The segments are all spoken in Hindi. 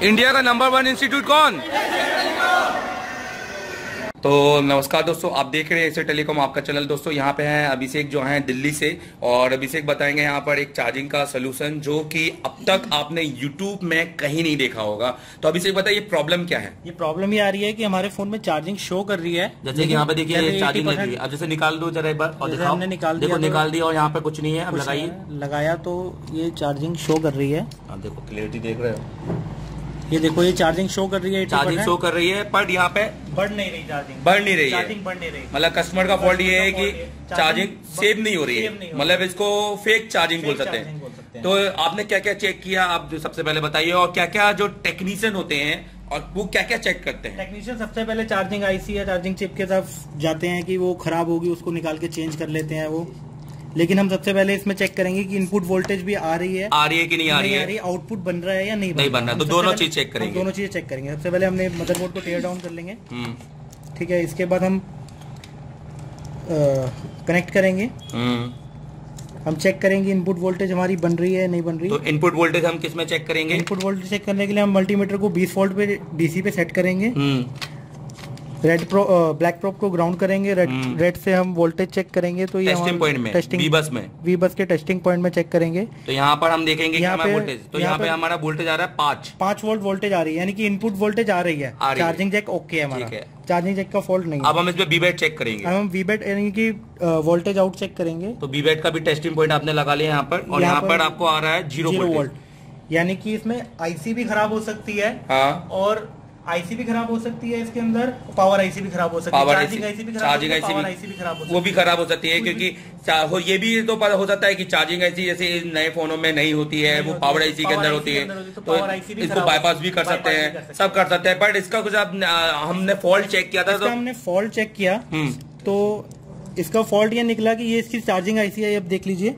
इंडिया का नंबर 1 इंस्टीट्यूट कौन? तो नमस्कार दोस्तों, आप देख रहे हैं एसर टेलीकॉम, आपका चैनल। दोस्तों यहाँ पे हैं अभिषेक जो हैं दिल्ली से, और अभिषेक बताएंगे यहाँ पर एक चार्जिंग का सोल्यूशन जो कि अब तक आपने YouTube में कहीं नहीं देखा होगा। तो अभिषेक बताइए प्रॉब्लम क्या है? ये प्रॉब्लम ये आ रही है कि हमारे फोन में चार्जिंग शो कर रही है, जैसे कि यहाँ पे देखिए चार्जिंग लगी है। अब जैसे निकाल दो जरा एक बार और दिखाओ। हमने निकाल दिया, देखो निकाल दिया और यहाँ पे कुछ नहीं है। अब लगाइए, लगाया तो ये चार्जिंग शो कर रही है। आप देखो क्लियरिटी देख रहे हो, ये देखो ये चार्जिंग शो कर रही है, चार्जिंग शो कर रही है, पर यहाँ पे बढ़ नहीं रही चार्जिंग, बढ़ नहीं रही है। चार्जिंग बढ़ नहीं रही, मतलब कस्टमर का फॉल्ट ये है कि चार्जिंग सेव नहीं हो रही है, मतलब इसको फेक चार्जिंग बोल सकते हैं। तो आपने क्या क्या चेक किया, आप जो सबसे पहले बताइए, और क्या क्या जो टेक्नीशियन होते हैं और वो क्या क्या चेक करते हैं? टेक्नीशियन सबसे पहले चार्जिंग आईसी या चार्जिंग चिप के तरफ जाते हैं कि वो खराब होगी, उसको निकाल के चेंज कर लेते हैं वो। लेकिन हम सबसे पहले इसमें चेक करेंगे कि इनपुट वोल्टेज भी आ रही है कि नहीं आ रही है, आउटपुट बन रहा है या नहीं बन रहा। तो दोनों चीज चेक करेंगे, दोनों चीजें चेक करेंगे। सबसे पहले हमने मदरबोर्ड को टेयर डाउन कर लेंगे, ठीक है। इसके बाद हम कनेक्ट करेंगे, हम चेक करेंगे इनपुट वोल्टेज हमारी बन रही है नहीं बन रही। तो इनपुट वोल्टेज हम किस में चेक करेंगे? इनपुट वोल्टेज चेक करने के लिए हम मल्टीमीटर को 20 वोल्ट पे डीसी पे सेट करेंगे। ब्लैक प्रोब को ग्राउंड करेंगे, रेड से हम वोल्टेज चेक करेंगे। तो ये टेस्टिंग पॉइंट में, वी बस के टेस्टिंग पॉइंट में चेक करेंगे। तो यहाँ पर हम देखेंगे कि हमारा वोल्टेज, तो यहाँ पे हमारा वोल्टेज आ रहा है 5 वोल्ट वोल्टेज आ रही है, यानी कि इनपुट वोल्टेज आ रही है। चार्जिंग जैक ओके है हमारा, चार्जिंग जैक का फॉल्ट नहीं है। अब हम इसमें वीबैट चेक करेंगे, हम वीबैट यानी कि वोल्टेज आउट चेक करेंगे। तो वीबैट का भी टेस्टिंग पॉइंट आपने लगा लिया यहाँ पर, और यहाँ पर आपको आ रहा है 0 वोल्ट, यानी कि इसमें आईसी भी खराब हो सकती है। हाँ। और आईसी भी खराब हो सकती है, इसके अंदर पावर आईसी भी खराब हो सकती है, चार्जिंग आईसी भी खराब हो सकती है, वो भी खराब हो सकती है। क्योंकि ये भी तो पता हो सकता है कि चार्जिंग आईसी जैसे नए फोनों में नहीं होती है, वो पावर आईसी के अंदर होती है, तो इसको बाईपास भी कर सकते हैं, सब कर सकते हैं। बट इसका कुछ हमने फॉल्ट चेक किया था, तो हमने फॉल्ट चेक किया तो इसका फॉल्ट ये निकला कि ये इसकी चार्जिंग आईसी है। अब देख लीजिए,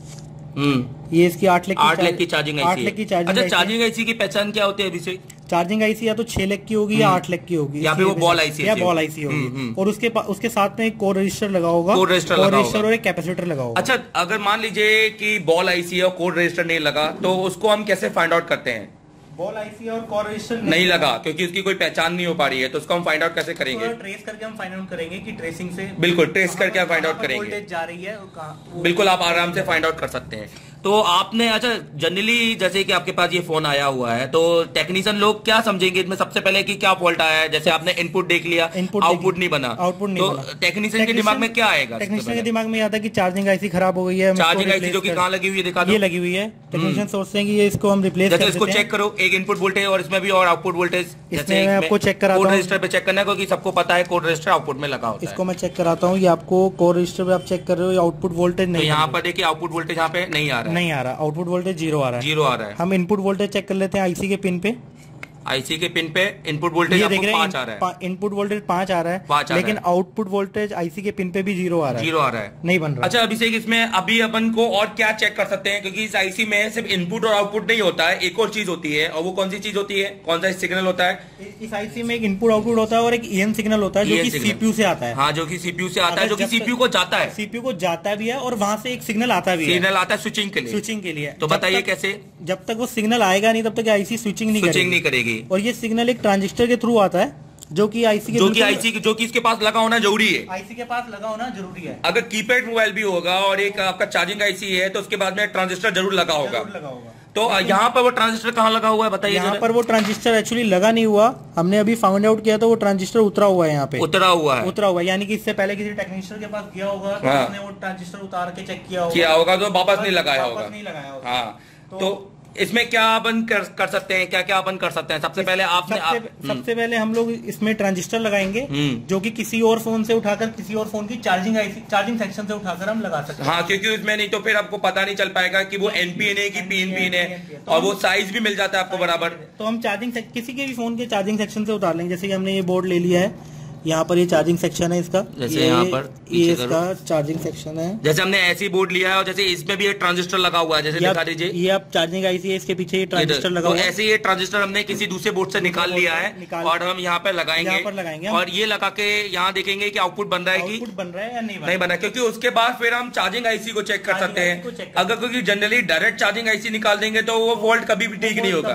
ये इसकी 8 लाख की चार्जिंग आईसी है। अच्छा, चार्जिंग आईसी की पहचान क्या होती है अभी? चार्जिंग आईसी या तो 6 लाख की होगी या 8 लाख की होगी, या फिर वो बॉल आईसी होगी। और उसके साथ में एक कोड रजिस्टर लगा होगा, कोड रजिस्टर और एक कैपेसिटर लगा होगा। अच्छा, अगर मान लीजिए कि बॉल आईसी और कोड रजिस्टर नहीं लगा, तो उसको हम कैसे फाइंड आउट करते हैं? बॉल आईसी और कोड रजिस्टर नहीं लगा क्योंकि उसकी कोई पहचान नहीं हो पा रही है, तो उसको हम फाइंड आउट कैसे करेंगे? ट्रेस करके हम फाइंड आउट करेंगे कि ट्रेसिंग से, बिल्कुल ट्रेस करके हम फाइंड आउट करेंगे, वोल्टेज जा रही है बिल्कुल आप आराम से फाइंड आउट कर सकते हैं। तो आपने, अच्छा जनरली जैसे कि आपके पास ये फोन आया हुआ है, तो टेक्नीशियन लोग क्या समझेंगे इसमें सबसे पहले कि क्या फॉल्ट आया है? जैसे आपने इनपुट देख लिया, आउटपुट नहीं बना, तो टेक्नीशियन के दिमाग में क्या आएगा? टेक्नीशियन के दिमाग में आता है कि चार्जिंग आईसी खराब हो गई है, चार्जिंग आईसी जो कि कहाँ लगी हुई है, दिखा दो। ये लगी हुई है। टेक्नीशियन सोचते हैं कि ये इसको हम रिप्लेस कर देते हैं। इसको चेक करो, एक इनपुट वोल्टेज और इसमें भी और आउटपुट वोल्टेज, जैसे मैं आपको चेक कराता हूं, कोड रजिस्टर पे चेक करना है, क्योंकि सबको पता है कोड रजिस्टर आउटपुट में लगा होता है। इसको मैं चेक कराता हूँ, ये आपको कोड रजिस्टर पे आप चेक कर रहे हो, आउटपुट वोल्टेज नहीं, यहाँ पर देखिए आउटपुट वोल्टेज यहाँ पे नहीं आ रहा है, आउटपुट वोल्टेज 0 आ रहा है। हम इनपुट वोल्टेज चेक कर लेते हैं आईसी के पिन पे। आईसी के पिन पे इनपुट वोल्टेज आपको 5 आ रहा है, इनपुट वोल्टेज 5 आ रहा है, लेकिन आउटपुट वोल्टेज आईसी के पिन पे भी 0 आ रहा है, नहीं बन रहा। अच्छा अभिषेक, इसमें अभी अपन को और क्या चेक कर सकते हैं? क्योंकि इस आईसी में सिर्फ इनपुट और आउटपुट नहीं होता है, एक और चीज होती है, और वो कौन सी चीज होती है? कौन सा सिग्नल होता है? इस आईसी में एक इनपुट आउटपुट होता है और एक ईएन सिग्नल होता है, जो कि सीपीयू से आता है। हाँ, जो कि सीपीयू से आता है, जो कि सीपीयू को जाता है, सीपीयू को जाता भी है, और वहां से एक सिग्नल आता भी है, सिग्नल आता है स्विचिंग के लिए। तो बताइए कैसे? जब तक वो सिग्नल आएगा नहीं तब तक आईसी स्विचिंग नहीं करेगी। और ये सिग्नल एक ट्रांजिस्टर के थ्रू आता है, जो कि आईसी इसके पास लगा होना जरूरी है, आईसी के पास लगा होना जरूरी है। अगर कीपैड मोबाइल भी होगा और एक आपका चार्जिंग आईसी है, तो उसके बाद में ट्रांजिस्टर जरूर लगा होगा। तो यहाँ पर वो ट्रांजिस्टर कहाँ लगा हुआ है बताइए? यहाँ पर वो ट्रांजिस्टर एक्चुअली लगा नहीं हुआ, हमने अभी फाउंड आउट किया, तो वो ट्रांजिस्टर उतरा हुआ है यहाँ पे, उतरा हुआ है, यानी कि इससे पहले किसी टेक्नीशियन के पास गया होगा, तो उसने वो ट्रांजिस्टर उतार के चेक किया होगा, तो वापस नहीं लगाया होगा। हाँ, तो इसमें क्या अपन कर सकते हैं, क्या क्या अपन कर सकते हैं? सबसे पहले सबसे पहले हम लोग इसमें ट्रांजिस्टर लगाएंगे, जो कि किसी और फोन से उठाकर, किसी और फोन की चार्जिंग सेक्शन से उठाकर हम लगा सकते हैं। हाँ, क्योंकि उसमें नहीं तो फिर आपको पता नहीं चल पाएगा कि वो एनपीएन है कि पीएनपीएन है, और वो साइज भी मिल जाता है आपको बराबर। तो हम किसी के भी फोन के चार्जिंग सेक्शन से उतार लेंगे। जैसे कि हमने ये बोर्ड ले लिया है, यहाँ पर ये चार्जिंग सेक्शन है इसका, जैसे यहाँ पर ये इसका चार्जिंग सेक्शन है। जैसे हमने ऐसी बोर्ड लिया है, और जैसे इसमें भी एक ट्रांजिस्टर लगा हुआ है, जैसे दिखा दीजिए, ये आप चार्जिंग आईसी है, इसके पीछे ये ट्रांजिस्टर लगा हुआ है। ऐसे ये ट्रांजिस्टर हमने किसी दूसरे बोर्ड से निकाल लिया है, और हम यहाँ पे लगाएंगे, और ये लगा के यहाँ देखेंगे कि आउटपुट बन रहा है कि बन रहा है या नहीं बना, क्योंकि उसके बाद फिर हम चार्जिंग आईसी को चेक कर सकते हैं। अगर क्योंकि जनरली डायरेक्ट चार्जिंग आईसी निकाल देंगे तो वो वोल्ट कभी भी ठीक नहीं होगा,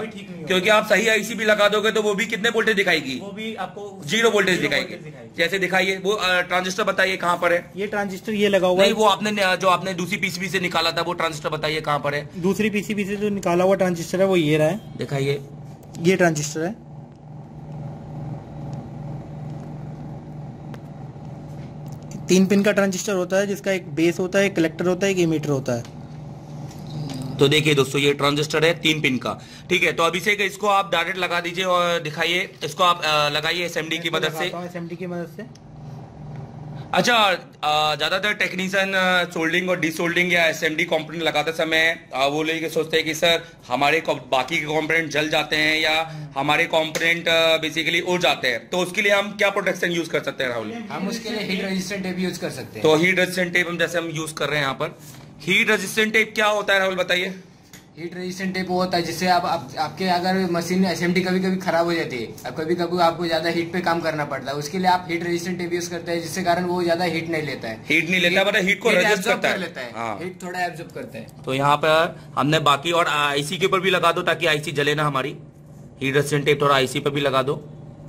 क्योंकि आप सही आईसी भी लगा दोगे तो वो भी कितने वोल्टेज दिखाएगी, वो भी आपको 0 वोल्टेज दिखाएगी। जैसे दिखाइए वो ट्रांजिस्टर बताइए कहाँ पर है। ये ट्रांजिस्टर ये लगा हुआ है, वो आपने जो आपने दूसरी पीसीबी से निकाला था वो ट्रांजिस्टर बताइए कहाँ पर है। दूसरी पीसीबी से जो निकाला हुआ ट्रांजिस्टर है वो ये रहा है, दिखाइए। ये ट्रांजिस्टर है, 3 पिन का ट्रांजिस्टर होता है जिसका एक बेस होता है, एक कलेक्टर होता है, एक इमीटर होता है। तो देखिए दोस्तों ये ट्रांजिस्टर है 3 पिन का, ठीक है। तो अभी से इसको आप डायरेक्ट लगा दीजिए और दिखाइए, इसको आप लगाइए एसएमडी की मदद से। एसएमडी की मदद से। अच्छा, ज्यादातर टेक्नीशियन सोल्डिंग और डिसोल्डिंग या एसएमडी कंपोनेंट लगाते समय वो लोग ये सोचते हैं कि सर हमारे बाकी के कंपोनेंट जल जाते हैं या हमारे कंपोनेंट बेसिकली उड़ जाते हैं, तो उसके लिए हम क्या प्रोटेक्शन यूज कर सकते हैं राहुल? हम उसके लिए हीट रेजिस्टेंट टेप यूज कर सकते हैं। तो हीट रेजिस्टेंट टेप हम जैसे हम यूज कर रहे हैं यहाँ पर, हीट रेजिस्टेंट टेप क्या होता है राहुल बताइए? हीट रेजिस्टेंट टेप वो होता है जिससे आपके अगर मशीन एसएमडी कभी कभी खराब हो जाती है, कभी कभी आपको ज्यादा हीट पे काम करना पड़ता है, उसके लिए आप हीट रेजिस्टेंट टेप यूज करते हैं जिससे कारण वो ज्यादा हीट नहीं लेता है। हीट नहीं लेता बट हीट को रेजिस्ट करता है, हीट थोड़ा एब्जॉर्ब करता है। तो यहाँ पर हमने बाकी और आईसी के ऊपर भी लगा दो ताकि आईसी जले ना हमारी। हीट रेजिस्टेंट टेप थोड़ा आईसी पर भी लगा दो।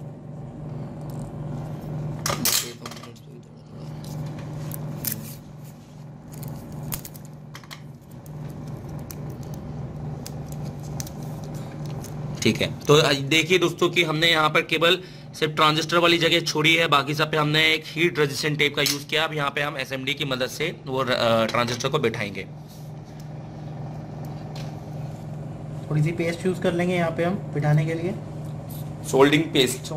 ठीक है, तो देखिए दोस्तों कि हमने यहाँ पर केवल सिर्फ ट्रांजिस्टर वाली जगह छोड़ी है, बाकी सब पे हमने एक हीट रेजिस्टेंट टेप का यूज किया। अब यहाँ पे हम एसएमडी की मदद से वो ट्रांजिस्टर को बिठाएंगे। थोड़ी सी पेस्ट यूज कर लेंगे यहाँ पे हम बिठाने के लिए, सोल्डिंग पेस्ट।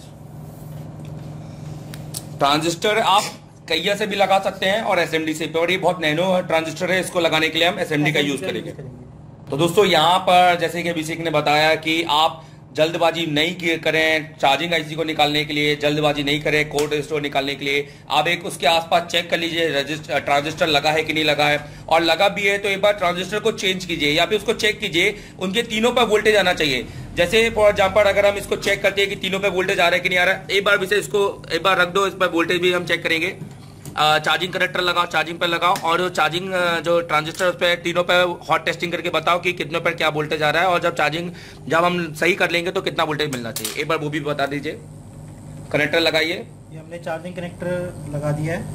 ट्रांजिस्टर आप कैया से भी लगा सकते हैं और एसएमडी से, और ये बहुत नैनो ट्रांजिस्टर है, इसको लगाने के लिए हम एसएमडी का यूज करेंगे। तो दोस्तों यहाँ पर जैसे कि अभिषेक ने बताया कि आप जल्दबाजी नहीं करें चार्जिंग आईसी को निकालने के लिए, जल्दबाजी नहीं करें कोड रजिस्टर निकालने के लिए। आप एक उसके आसपास चेक कर लीजिए ट्रांजिस्टर लगा है कि नहीं लगा है, और लगा भी है तो एक बार ट्रांजिस्टर को चेंज कीजिए या फिर उसको चेक कीजिए उनके तीनों पर वोल्टेज आना चाहिए। जैसे फॉर एग्जाम्पल अगर हम इसको चेक करते हैं कि तीनों पे वोल्टेज आ रहा है कि नहीं आ रहा है, एक बार विषय इसको एक बार रख दो, इस पर वोल्टेज भी हम चेक करेंगे। चार्जिंग कनेक्टर लगाओ, चार्जिंग पर लगाओ, और चार्जिंग जो ट्रांजिस्टर उस पर तीनों पे हॉट टेस्टिंग करके बताओ कि कितने पर क्या वोल्टेज आ रहा है, और जब हम सही कर लेंगे तो कितना वोल्टेज मिलना चाहिए, एक बार वो भी बता दीजिए। कनेक्टर लगाइए। ये हमने चार्जिंग कनेक्टर लगा दिया है,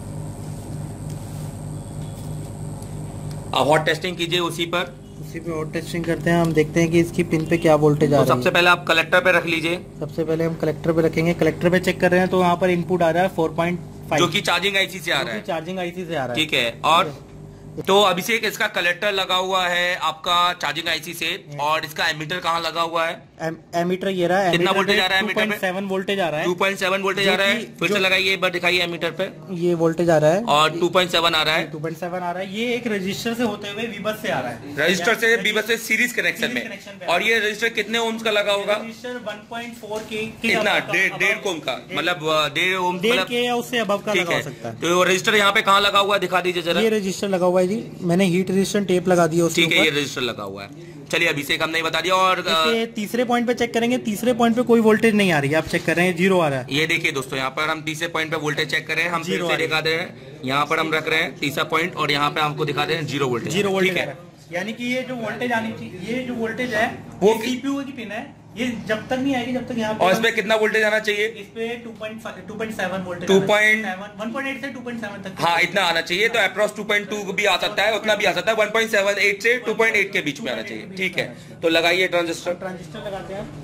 आप हॉट टेस्टिंग कीजिए उसी पे हॉट टेस्टिंग करते हैं। हम देखते हैं कि इसकी पिन पे क्या वोल्टेज आ रहा है। सबसे पहले आप कलेक्टर पे रख लीजिए। सबसे पहले हम कलेक्टर पे रखेंगे। कलेक्टर पे चेक कर रहे हैं तो वहाँ पर इनपुट आ रहा है 4.5, जो कि चार्जिंग आईसी से आ रहा है। चार्जिंग आईसी से आ रहा है, ठीक है। और तो अभिषेक इसका कलेक्टर लगा हुआ है आपका चार्जिंग आईसी से, और इसका एमीटर कहाँ लगा हुआ है? एमीटर ये रहा है। कितना वोल्टेज आ रहा है? 2.7 वोल्टेज आ रहा है। 2.7 वोल्टेज आ रहा है। फिर से लगाइए, एक बार दिखाइए एमीटर पे। ये वोल्टेज आ रहा है और 2.7 आ रहा है। 2.7 आ रहा है। ये एक रजिस्टर से होते हुए वीबस से आ रहा है, रजिस्टर से वीबस से सीरीज कनेक्शन में। और ये रजिस्टर कितने ओम्स का लगा होगा? रजिस्टर 1.4 के कितना? 1.5 ओम का, मतलब 1.5 ओम, 1.5 के या उससे अबव का लगा सकता है। तो रजिस्टर यहाँ पे कहाँ लगा हुआ है दिखा दीजिए जरा। ये रजिस्टर लगा हुआ है जी, मैंने हीट रेजिस्टेंट टेप लगा दिया उसके ऊपर। ठीक है, ये रजिस्टर लगा हुआ है। चलिए अभिषेक हमने बता दिया। और तीसरे पॉइंट पे चेक करेंगे। तीसरे पॉइंट पे कोई वोल्टेज नहीं आ रही है, आप चेक कर रहे हैं 0 आ रहा है। ये देखिए दोस्तों, यहाँ पर हम तीसरे पॉइंट पे वोल्टेज चेक कर रहे हैं। हम फिर से दिखा दे रहे हैं, यहाँ पर हम रख रहे हैं तीसरा पॉइंट, और यहाँ पे हमको दिखा दे रहे हैं 0 वोल्टेज। 0 वोल्टेज है, यानी कि ये जो वोल्टेज आनी चाहिए, ये जो वोल्टेज है वो सीपीयू की पिन है, ये जब तक नहीं आएगी जब तक यहाँ पे। और इस पे कितना वोल्टेज आना चाहिए? इस पे 2.7 वोल्टेज, 1.8 से 2.7 तक। हाँ, इतना आना चाहिए। तो अप्रॉक्स 2.2 भी आ सकता है, उतना भी आ सकता है। 1.78 से 2.8 के बीच में आना चाहिए। ठीक है, तो लगाइए ट्रांजिस्टर लगाते हैं।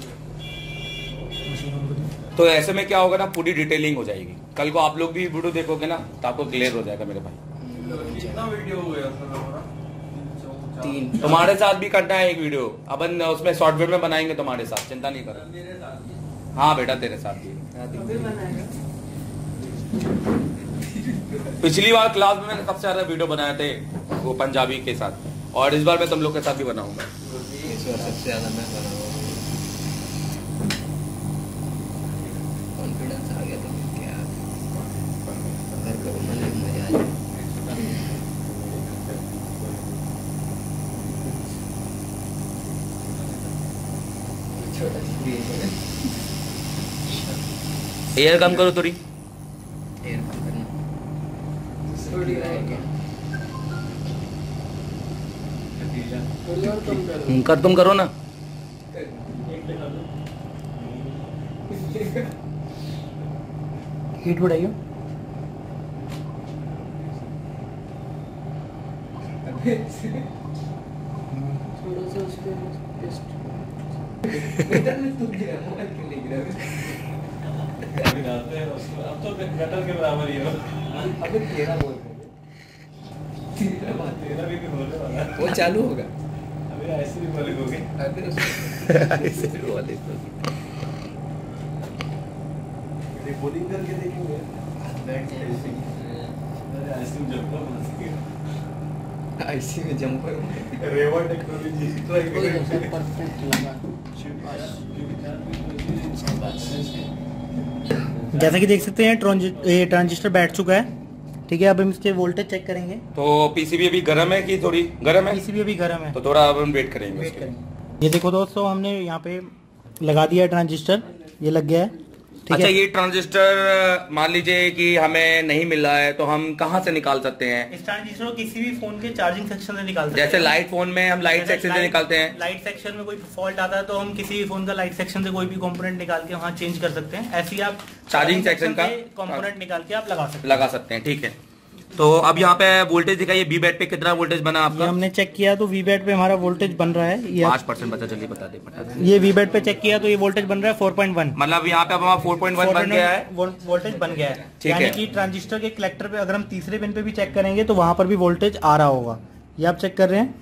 तो ऐसे में क्या होगा ना, पूरी डिटेलिंग हो जाएगी। कल को आप लोग भी वीडियो देखोगे ना तो आपको क्लियर हो जाएगा मेरे भाई। कितना वीडियो हो गया सर? 3। तुम्हारे साथ भी करना है एक वीडियो, अपन उसमें सॉफ्टवेयर में बनाएंगे तुम्हारे साथ, चिंता नहीं करो। हाँ बेटा, तेरे साथ भी। पिछली बार क्लास में मैंने सबसे ज्यादा वीडियो बनाए थे वो पंजाबी के साथ, और इस बार मैं तुम लोग के साथ भी बनाऊंगा। सबसे ज्यादा मैं कॉन्फिडेंस आ गया तो क्या घर का मजा आ जाए। एयर कम करो थोड़ी। एयर कम करना कर तुम करो ना। हीट बढ़ाइयो। थोड़ा सा उस पे टेस्ट अब तो गटर के बराबर ही हो। अबे तेरा बोल रहे तेरा भी होने वाला है। वो चालू होगा। अभी ऐसे भी बोले होगे। अबे ऐसे वाले तो बोलिंग करके देखेंगे। आइसक्रीम जंपर बन सके। आईसी में जंपर रेवा टेक्नोलॉजी ट्राई करेंगे। परफेक्ट लगा। जैसा कि देख सकते हैं ट्रांजिस्टर बैठ चुका है। ठीक है, अब हम इसके वोल्टेज चेक करेंगे। तो पीसीबी अभी गर्म है कि थोड़ी गर्म है? पीसीबी अभी गर्म है, तो थोड़ा अब हम वेट करेंगे। ये देखो दोस्तों, हमने यहाँ पे लगा दिया है ट्रांजिस्टर, ये लग गया है। अच्छा, ये ट्रांजिस्टर मान लीजिए कि हमें नहीं मिल रहा है तो हम कहाँ से निकाल सकते हैं? इस ट्रांजिस्टर को किसी भी फोन के चार्जिंग सेक्शन से निकाल सकते हैं। जैसे लाइट फोन में हम लाइट सेक्शन से निकालते हैं। लाइट सेक्शन में कोई फॉल्ट आता है तो हम किसी भी फोन का लाइट सेक्शन से कोई भी कंपोनेंट निकाल के वहाँ चेंज कर सकते हैं। ऐसे ही आप चार्जिंग सेक्शन का कंपोनेंट निकाल के आप लगा सकते हैं। ठीक है, तो अब यहाँ पे वोल्टेज दिखाइए, वी बैट पे कितना वोल्टेज बना आपका? हमने चेक किया तो वी बैट पे हमारा वोल्टेज बन रहा है, ये 5% बचा। चलिए बता दे। ये वी बैट पे चेक किया तो ये वोल्टेज बन रहा है 4.1। मतलब यहाँ पे अब हमारा 4.1 बन गया है, वोल्टेज बन गया है। ठीक है। यानी कि ट्रांजिस्टर के कलेक्टर पे अगर हम तीसरे पिन पे भी चेक करेंगे तो वहां पर भी वोल्टेज आ रहा होगा। ये आप चेक कर रहे हैं,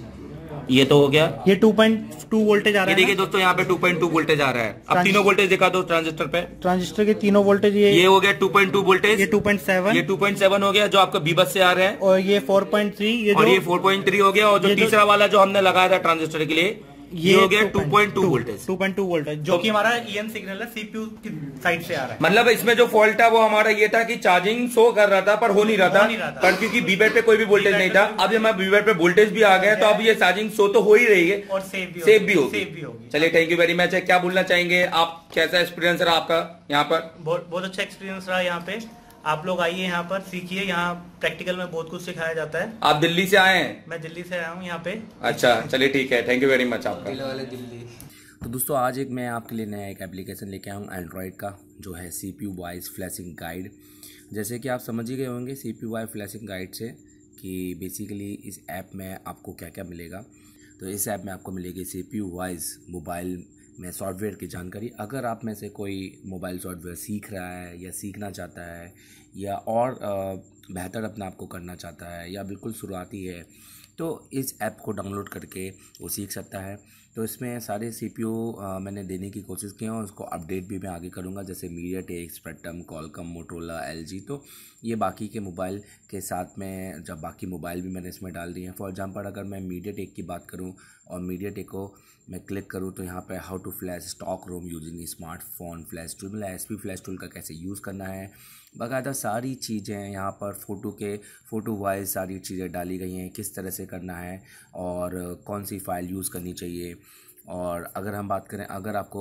ये तो हो गया। ये 2.2 वोल्टेज आ रहा है। देखिए दोस्तों, यहाँ पे 2.2 वोल्टेज आ रहा है। अब तीनों वोल्टेज दिखा दो ट्रांजिस्टर पे। ट्रांजिस्टर के तीनों वोल्टेज ये हो गया 2.2 वोल्टेज, ये 2.7, ये 2.7 हो गया जो आपका बीबस से आ रहा है, और ये 4.3, और ये 4.3 हो गया, और जो तीसरा वाला जो हमने लगाया था ट्रांजिस्टर के लिए ये हो गया 2.2 वोल्टेज। 2.2 वोल्टेज जो कि हमारा ईएन सिग्नल है, सीपीयू की साइड से आ रहा है। मतलब इसमें जो फॉल्ट है वो हमारा ये था कि चार्जिंग शो कर रहा था पर हो नहीं रहा था, पर क्योंकि बीबेट पे कोई भी वोल्टेज नहीं था। अब हमारे बीबेट पे वोल्टेज भी आ गया तो अब ये चार्जिंग शो तो हो ही रही है और सेव भी होगी। चलिए, थैंक यू वेरी मच। क्या बोलना चाहेंगे आप, कैसा एक्सपीरियंस रहा आपका यहाँ पर? बहुत अच्छा एक्सपीरियंस रहा यहाँ पे। आप लोग आइए यहाँ पर, सीखिए। यहाँ प्रैक्टिकल में बहुत कुछ सिखाया जाता है। आप दिल्ली से आए हैं? मैं दिल्ली से आया हूँ यहाँ पे। अच्छा, चलिए ठीक है, थैंक यू वेरी मच आपका। दिल्ली। तो दोस्तों, आज मैं आपके लिए नया एक एप्लीकेशन लेके आया हूँ एंड्रॉयड का, जो है CPU वाइज फ्लैशिंग गाइड। जैसे कि आप समझ ही गए होंगे CPU वाइज फ्लैशिंग गाइड से कि बेसिकली इस ऐप में आपको क्या क्या मिलेगा। तो इस ऐप में आपको मिलेगी CPU वाइज मोबाइल में सॉफ्टवेयर की जानकारी। अगर आप में से कोई मोबाइल सॉफ्टवेयर सीख रहा है या सीखना चाहता है या और बेहतर अपना आपको करना चाहता है या बिल्कुल शुरुआती है, तो इस ऐप को डाउनलोड करके वो सीख सकता है। तो इसमें सारे CPU मैंने देने की कोशिश की है और उसको अपडेट भी मैं आगे करूँगा, जैसे MediaTek, Spectrum, Qualcomm, Motorola, LG। तो ये बाकी के मोबाइल के साथ में जब बाकी मोबाइल भी मैंने इसमें डाल दिए हैं। फॉर एग्जांपल अगर मैं मीडियाटेक की बात करूँ और मीडियाटेक को मैं क्लिक करूँ तो यहाँ पे how to flash stock ROM using smartphone flash tool, मतलब SP फ्लैश टूल का कैसे यूज़ करना है, बाकायदा सारी चीज़ें यहाँ पर फ़ोटो वाइज सारी चीज़ें डाली गई हैं, किस तरह से करना है और कौन सी फ़ाइल यूज़ करनी चाहिए। और अगर हम बात करें, अगर आपको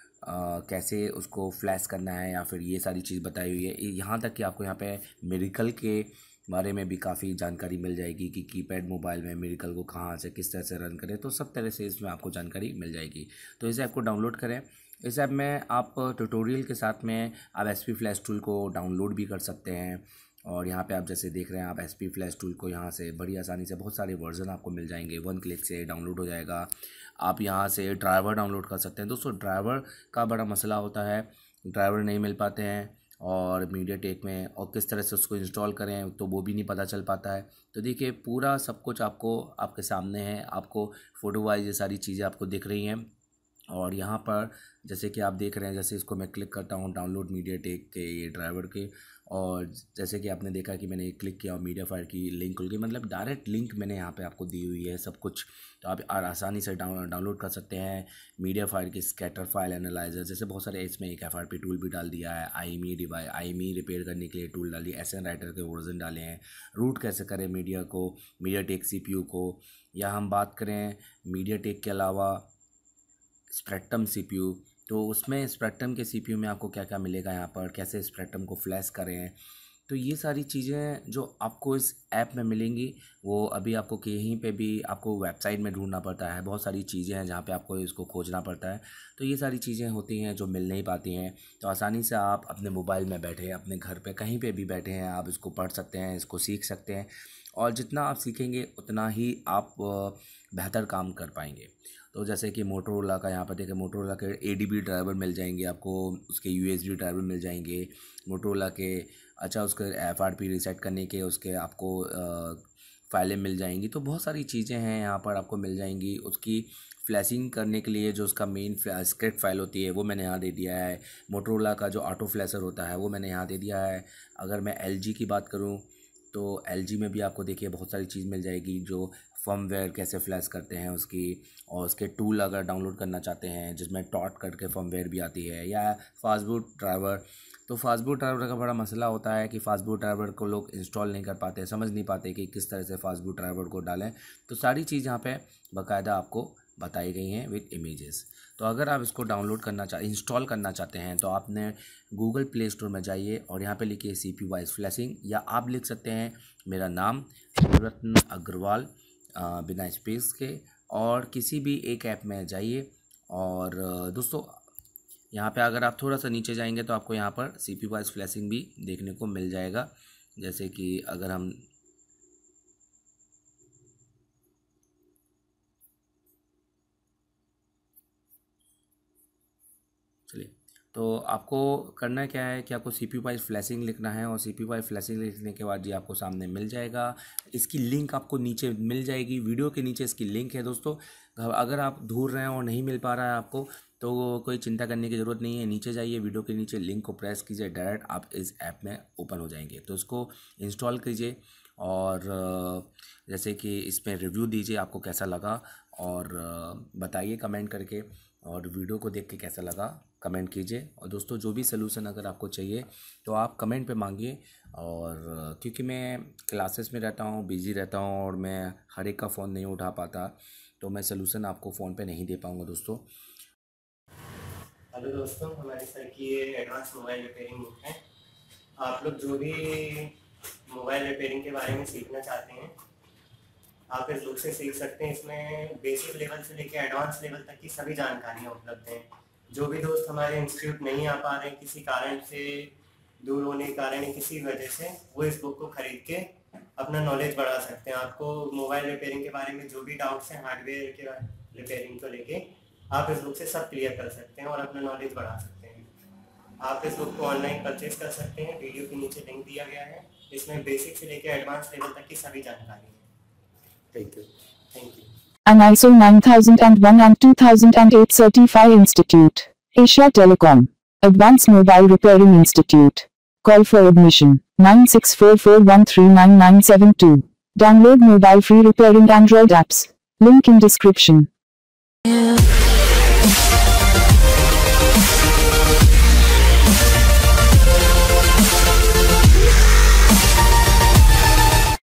कैसे उसको फ्लैश करना है या फिर ये सारी चीज़ बताई हुई है। यहाँ तक कि आपको यहाँ पे मिरेकल के बारे में भी काफ़ी जानकारी मिल जाएगी कि कीपैड मोबाइल में मिरेकल को कहाँ से किस तरह से रन करें, तो सब तरह से इसमें आपको जानकारी मिल जाएगी। तो इस ऐप को डाउनलोड करें। इस ऐप में आप ट्यूटोरियल के साथ में आप SP फ्लैश टूल को डाउनलोड भी कर सकते हैं। और यहाँ पे आप जैसे देख रहे हैं, आप SP फ्लैश टूल को यहाँ से बड़ी आसानी से बहुत सारे वर्जन आपको मिल जाएंगे, 1 क्लिक से डाउनलोड हो जाएगा। आप यहाँ से ड्राइवर डाउनलोड कर सकते हैं। दोस्तों, ड्राइवर का बड़ा मसला होता है, ड्राइवर नहीं मिल पाते हैं और मीडियाटेक में, और किस तरह से उसको इंस्टॉल करें तो वो भी नहीं पता चल पाता है। तो देखिए, पूरा सब कुछ आपको आपके सामने है, आपको फ़ोटो वाइज ये सारी चीज़ें आपको दिख रही हैं। और यहाँ पर जैसे कि आप देख रहे हैं, जैसे इसको मैं क्लिक करता हूँ डाउनलोड मीडियाटेक के ये ड्राइवर के, और जैसे कि आपने देखा कि मैंने क्लिक किया और मीडिया फायर की लिंक खुल गई, मतलब डायरेक्ट लिंक मैंने यहाँ पे आपको दी हुई है सब कुछ। तो आप आसानी से डाउनलोड कर सकते हैं मीडिया फायर की स्कैटर फाइल एनालाइजर, जैसे बहुत सारे इसमें एक FRP टूल भी डाल दिया है, IME रिपेयर करने के लिए टूल डाली, SN राइटर के वर्जन डाले हैं, रूट कैसे करें मीडियाटेक CPU को, या हम बात करें मीडियाटेक के अलावा स्पेक्ट्रम CPU, तो उसमें स्पेक्ट्रम के CPU में आपको क्या क्या मिलेगा, यहाँ पर कैसे स्पेक्ट्रम को फ्लैश करें, तो ये सारी चीज़ें जो आपको इस ऐप में मिलेंगी वो अभी आपको कहीं पे भी आपको वेबसाइट में ढूंढना पड़ता है। बहुत सारी चीज़ें हैं जहाँ पे आपको इसको खोजना पड़ता है। तो ये सारी चीज़ें होती हैं जो मिल नहीं पाती हैं। तो आसानी से आप अपने मोबाइल में बैठे, अपने घर पे कहीं पे भी बैठे हैं, आप इसको पढ़ सकते हैं, इसको सीख सकते हैं। और जितना आप सीखेंगे उतना ही आप बेहतर काम कर पाएंगे। तो जैसे कि मोटोरोला का यहाँ पर देखें, मोटोरोला के ADB ड्राइवर मिल जाएंगे आपको, उसके USB ड्राइवर मिल जाएंगे मोटोरोला के। अच्छा, उसके FRP रीसेट करने के उसके आपको फाइलें मिल जाएंगी। तो बहुत सारी चीज़ें हैं यहाँ पर आपको मिल जाएंगी। उसकी फ्लैशिंग करने के लिए जो उसका मेन स्क्रिप्ट फाइल होती है वो मैंने यहाँ दे दिया है। मोटोरोला का जो ऑटो फ्लैशर होता है वो मैंने यहाँ दे दिया है। अगर मैं LG की बात करूँ तो LG में भी आपको देखिए बहुत सारी चीज़ मिल जाएगी, जो फर्मवेयर कैसे फ्लैश करते हैं उसकी, और उसके टूल अगर डाउनलोड करना चाहते हैं जिसमें टॉट करके फर्मवेयर भी आती है, या फास्टबूट ड्राइवर। तो फास्टबूट ड्राइवर का बड़ा मसला होता है कि फास्टबूट ड्राइवर को लोग इंस्टॉल नहीं कर पाते, समझ नहीं पाते कि किस तरह से फास्टबूट ड्राइवर को डालें। तो सारी चीज़ यहाँ पे बाकायदा आपको बताई गई हैं विद इमेजेस। तो अगर आप इसको डाउनलोड करना इंस्टॉल करना चाहते हैं तो आपने गूगल प्ले स्टोर में जाइए और यहाँ पे लिखिए CPU वाइज फ्लैशिंग, या आप लिख सकते हैं मेरा नाम रत्न अग्रवाल बिना स्पेस के, और किसी भी एक ऐप में जाइए। और दोस्तों यहाँ पे अगर आप थोड़ा सा नीचे जाएंगे तो आपको यहाँ पर CPU वाइज फ्लैशिंग भी देखने को मिल जाएगा। जैसे कि अगर हम चलिए, तो आपको करना क्या है कि आपको CPU वाइज फ्लैशिंग लिखना है, और CPU वाइज फ्लैशिंग लिखने के बाद ये आपको सामने मिल जाएगा। इसकी लिंक आपको नीचे मिल जाएगी, वीडियो के नीचे इसकी लिंक है दोस्तों। अगर आप ढूंढ रहे हैं और नहीं मिल पा रहा है आपको तो कोई चिंता करने की ज़रूरत नहीं है। नीचे जाइए, वीडियो के नीचे लिंक को प्रेस कीजिए, डायरेक्ट आप इस ऐप में ओपन हो जाएंगे। तो इसको इंस्टॉल कीजिए और जैसे कि इसमें रिव्यू दीजिए आपको कैसा लगा, और बताइए कमेंट करके, और वीडियो को देख के कैसा लगा कमेंट कीजिए। और दोस्तों जो भी सलूशन अगर आपको चाहिए तो आप कमेंट पे मांगिए, और क्योंकि मैं क्लासेस में रहता हूँ, बिज़ी रहता हूँ, और मैं हर एक का फ़ोन नहीं उठा पाता, तो मैं सलूशन आपको फ़ोन पे नहीं दे पाऊँगा दोस्तों। हेलो दोस्तों, हमारे सर की ये एडवांस मोबाइल रिपेयरिंग बुक है। आप लोग जो भी मोबाइल रिपेयरिंग के बारे में सीखना चाहते हैं आप इस बुक से सीख सकते हैं। इसमें बेसिक लेवल से लेकर एडवांस लेवल तक की सभी जानकारियाँ उपलब्ध हैं। जो भी दोस्त हमारे इंस्टीट्यूट नहीं आ पा रहे, किसी कारण से दूर होने के कारण या किसी वजह से, वो इस बुक को खरीद के अपना नॉलेज बढ़ा सकते हैं। आपको मोबाइल रिपेयरिंग के बारे में जो भी डाउट्स हैं हार्डवेयर के रिपेयरिंग को लेके, आप इस बुक से सब क्लियर कर सकते हैं और अपना नॉलेज बढ़ा सकते हैं। आप इस बुक को ऑनलाइन परचेज कर सकते हैं, वीडियो के नीचे लिंक दिया गया है। इसमें बेसिक से लेकर एडवांस लेवल तक की सभी जानकारी है। Thank you. An ISO 9001 and 2008 Certified Institute. Asia Telecom. Advanced Mobile Repairing Institute. Call for admission 9644139972. Download mobile free repairing Android apps. Link in description.